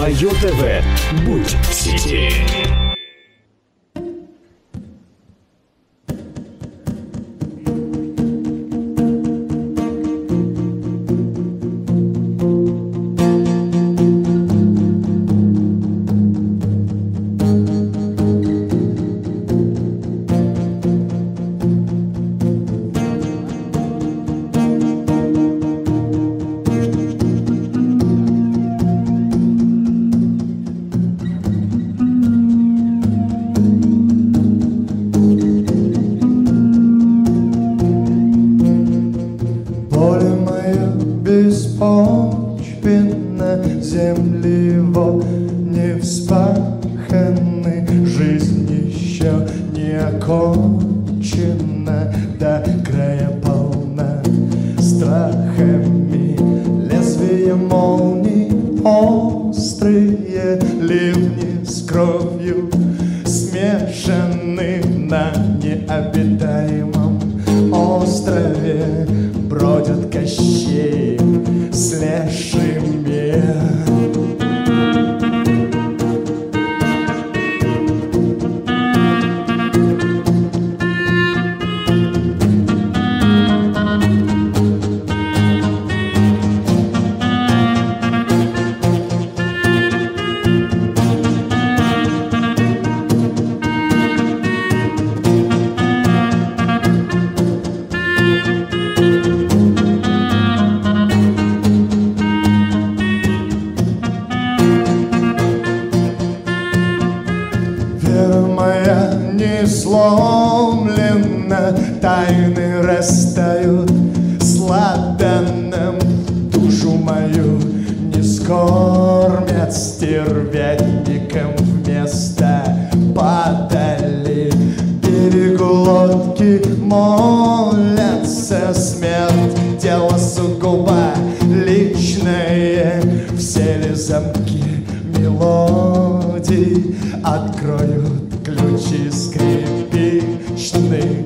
Мое ТВ. Будь в сети. Беспочвенно земли не вспаханы, жизнь еще не окончена, до края полна страхами. Лезвия молний острые, ливни с кровью смешаны. На необитаемом острове бродят Кощеи с лешими. Моя не сломлена, тайны растают сладаном. Душу мою не скормят стервятником, вместо падали берегу лодки молятся. Смерть — дело сугубо личное, все ли замки мелодий откроют ключи скрипичные.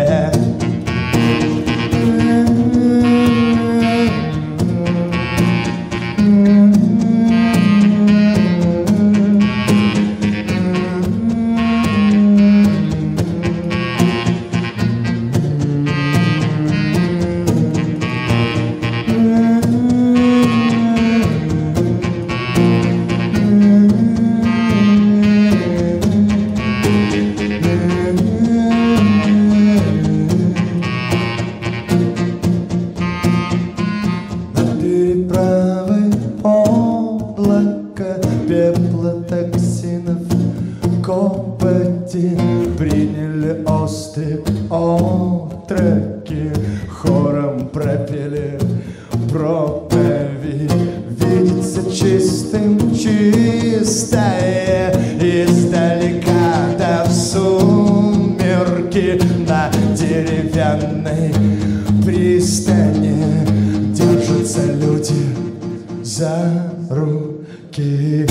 Пепла токсинов копоти приняли острые отроки, хором пропели проповедь. Видится чистым чистое издалека, да в сумерки на деревянной пристани держатся люди за руки.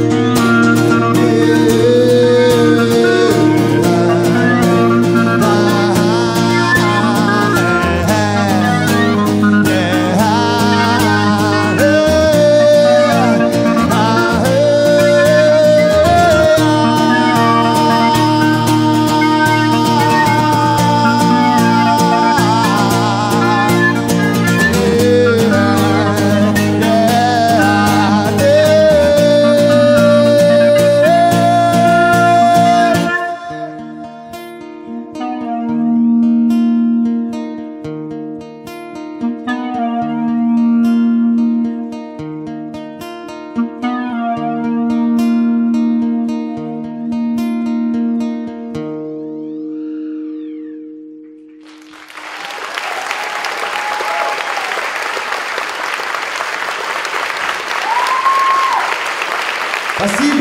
Спасибо!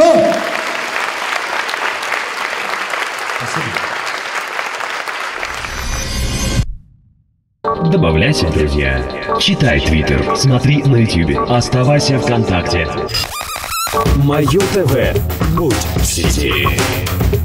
Спасибо. Добавляйся в друзья. Читай Твиттер, смотри на Ютубе, оставайся ВКонтакте. Мое ТВ. Будь в сети.